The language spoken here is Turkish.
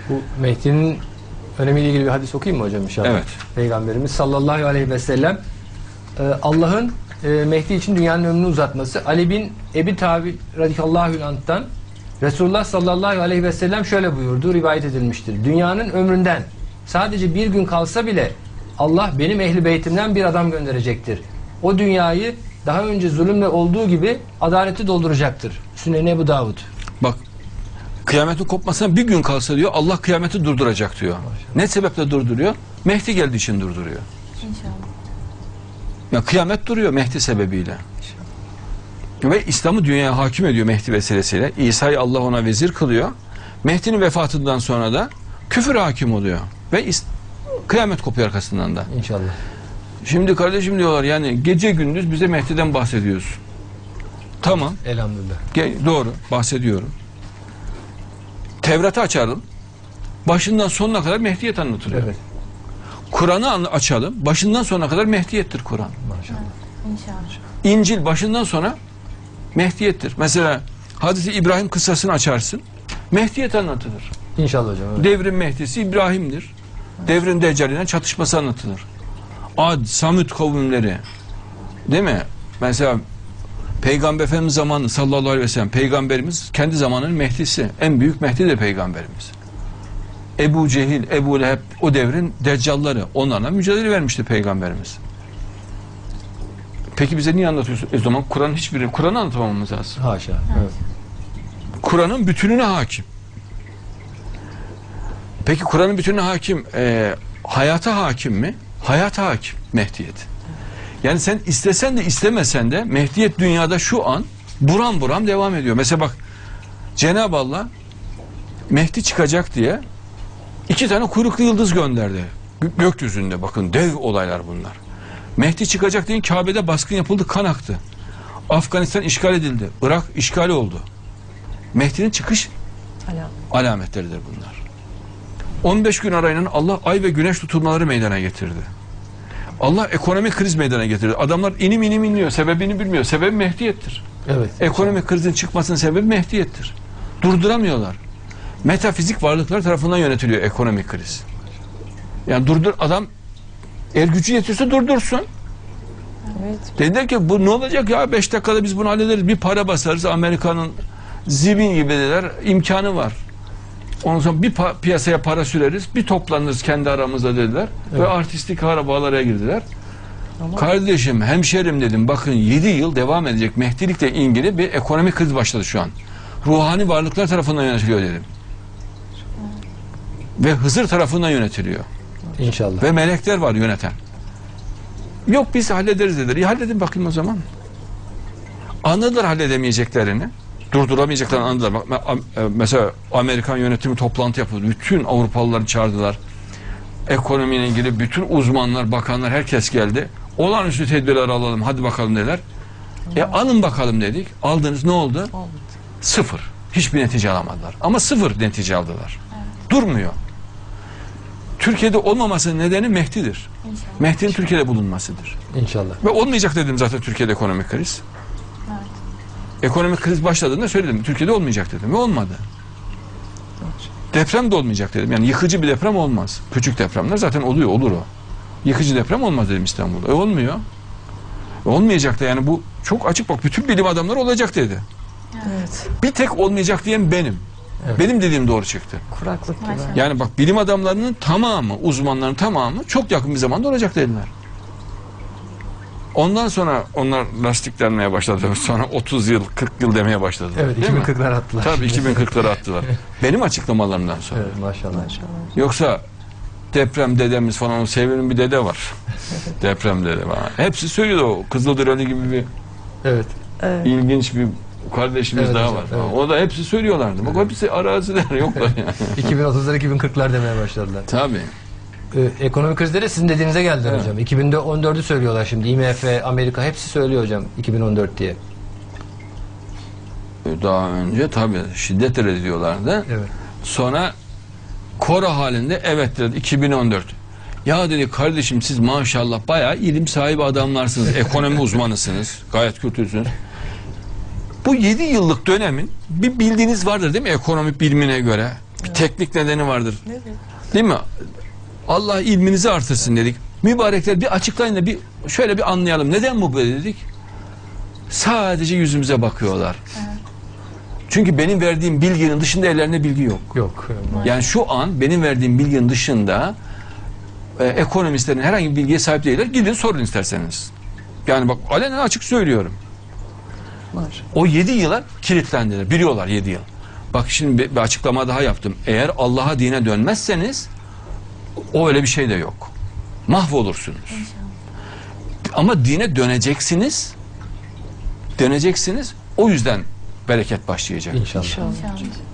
Bu Mehdi'nin önemiyle ilgili bir hadis okuyayım mı hocam inşallah? Evet. Peygamberimiz sallallahu aleyhi ve sellem Allah'ın Mehdi için dünyanın ömrünü uzatması. Ali bin Ebi Talib radıyallahu anh'tan Resulullah sallallahu aleyhi ve sellem şöyle buyurdu, rivayet edilmiştir. Dünyanın ömründen sadece bir gün kalsa bile Allah benim ehli beytimden bir adam gönderecektir. O dünyayı daha önce zulümle olduğu gibi adaleti dolduracaktır. Süneni Ebu Davud. Bak, kıyametin kopmasına bir gün kalsa diyor, Allah kıyameti durduracak diyor. Maşallah. Ne sebeple durduruyor? Mehdi geldiği için durduruyor. İnşallah. Ya kıyamet duruyor Mehdi sebebiyle. Ve İslam'ı dünyaya hakim ediyor Mehdi vesilesiyle. İsa'yı Allah ona vezir kılıyor. Mehdi'nin vefatından sonra da küfür hakim oluyor. Ve kıyamet kopuyor arkasından da. İnşallah. Şimdi kardeşim diyorlar, yani gece gündüz bize Mehdi'den bahsediyorsun. Tamam. Elhamdülillah. Doğru, bahsediyorum. Tevrat'ı açalım. Başından sonuna kadar Mehdiyet anlatılıyor. Evet. Kur'an'ı açalım. Başından sonuna kadar Mehdiyettir Kur'an. Maşallah. İnşallah. İncil başından sona Mehdiyettir. Mesela Hazreti İbrahim kıssasını açarsın. Mehdiyet anlatılır. İnşallah hocam. Evet. Devrin Mehdisi İbrahim'dir. Devrin Deccali'yle çatışması anlatılır. Ad, Samut kavimleri. Değil mi? Mesela Peygamber Efendimiz zamanı sallallahu aleyhi ve sellem, Peygamberimiz kendi zamanının Mehdisi. En büyük Mehdi de Peygamberimiz. Ebu Cehil, Ebu Leheb o devrin deccalları. Onlarla mücadele vermişti Peygamberimiz. Peki bize niye anlatıyorsun? O zaman Kur'an'ın hiçbiri, Kur'an'ı anlatamamamız lazım. Haşa. Evet. Kur'an'ın bütününe hakim. Peki Kur'an'ın bütününe hakim, hayata hakim mi? Hayata hakim Mehdiyet. Yani sen istesen de istemesen de Mehdiyet dünyada şu an buram buram devam ediyor. Mesela bak, Cenab-ı Allah Mehdi çıkacak diye 2 tane kuyruklu yıldız gönderdi. Gökyüzünde, bakın dev olaylar bunlar. Mehdi çıkacak diye Kabe'de baskın yapıldı, kan aktı. Afganistan işgal edildi. Irak işgal oldu. Mehdi'nin çıkış alametleridir bunlar. 15 gün arayla Allah ay ve güneş tutulmaları meydana getirdi. Allah ekonomik kriz meydana getirdi. Adamlar inim inliyor. Sebebini bilmiyor. Sebebi Mehdiyettir. Evet. Ekonomik krizin çıkmasının sebebi Mehdiyettir. Durduramıyorlar. Metafizik varlıklar tarafından yönetiliyor ekonomik kriz. Yani adam el gücü yetiyorsa durdursun. Evet. Dediler ki bu ne olacak ya, 5 dakikada biz bunu hallederiz. Bir para basarız, Amerika'nın zibin gibi dediler, imkanı var. Ondan sonra bir piyasaya para süreriz, bir toplanırız kendi aramızda dediler. Evet. Ve artistik arabalara girdiler. Kardeşim, hemşerim dedim, bakın 7 yıl devam edecek Mehdilikle ilgili bir ekonomik kriz başladı şu an. Ruhani varlıklar tarafından yönetiliyor dedim. Ve Hızır tarafından yönetiliyor. İnşallah. Ve melekler var yöneten. Yok biz hallederiz dediler. Halledin bakayım o zaman. Anladılar halledemeyeceklerini. Durduramayacaklarını anladılar. Bak, mesela Amerikan yönetimi toplantı yapıldı. Bütün Avrupalıları çağırdılar. Ekonomiyle ilgili bütün uzmanlar, bakanlar, herkes geldi. Olağanüstü tedbirler alalım, hadi bakalım dediler. Alın bakalım dedik. Aldınız, ne oldu? Sıfır. Hiçbir netice alamadılar. Ama sıfır netice aldılar. Evet. Durmuyor. Türkiye'de olmamasının nedeni Mehdi'dir. Mehdi'nin Türkiye'de bulunmasıdır. İnşallah. Ve olmayacak dedim zaten Türkiye'de ekonomik kriz. Evet. Ekonomik kriz başladığında söyledim. Türkiye'de olmayacak dedim ve olmadı. Deprem de olmayacak dedim. Yani yıkıcı bir deprem olmaz. Küçük depremler zaten olur o. Yıkıcı deprem olmaz dedim İstanbul'da. Olmuyor. Olmayacak da, yani bu çok açık, bak bütün bilim adamları olacak dedi. Evet. Bir tek olmayacak diyen benim. Evet. Benim dediğim doğru çıktı. Kuraklık gibi. Yani bak, bilim adamlarının tamamı, uzmanların tamamı çok yakın bir zamanda olacak dediler. Ondan sonra onlar lastiklenmeye başladı. Sonra 30 yıl, 40 yıl demeye başladılar. Evet, değil mi? 2040'lar attılar. Tabii 2040'ları attılar. Benim açıklamalarımdan sonra. Evet, maşallah. Yoksa deprem dedemiz falan, o sevimli bir dede var. Deprem dede var. Hepsi söylüyordu o. Kızılderili gibi bir Evet. ilginç bir kardeşimiz Evet daha hocam, var. evet. O da hepsi söylüyorlardı. Bak hepsi araziler yoklar yani. 2030'lar 2040'lar demeye başladılar. Tabii. Ekonomik krizde de sizin dediğinize geldiler Evet. hocam. 2014'ü söylüyorlar şimdi. IMF, Amerika hepsi söylüyor hocam 2014 diye. Daha önce tabii şiddetle reddediyorlardı. Evet. Sonra koro halinde evet dedi 2014. Ya dedi, kardeşim siz maşallah bayağı ilim sahibi adamlarsınız. Ekonomi uzmanısınız. Gayet kültürsünüz. Bu 7 yıllık dönemin bir bildiğiniz vardır değil mi ekonomi bilimine göre? Bir teknik nedeni vardır. Evet. Değil mi? Allah ilminizi artırsın dedik. Mübarekler bir açıklayın da bir şöyle bir anlayalım. Neden bu böyle dedik? Sadece yüzümüze bakıyorlar. Çünkü benim verdiğim bilginin dışında ellerinde bilgi yok. Yok. Yani şu an benim verdiğim bilginin dışında ekonomistlerin herhangi bir bilgiye sahip değiller. Gidin sorun isterseniz. Yani bak alenen açık söylüyorum. Var. O 7 yıla kilitlendiler. Biliyorlar 7 yıl. Bak şimdi bir açıklama daha yaptım. Eğer Allah'a dine dönmezseniz o öyle bir şey de yok. Mahvolursunuz. Ama dine döneceksiniz. Döneceksiniz. O yüzden bereket başlayacak. İnşallah. İnşallah. İnşallah.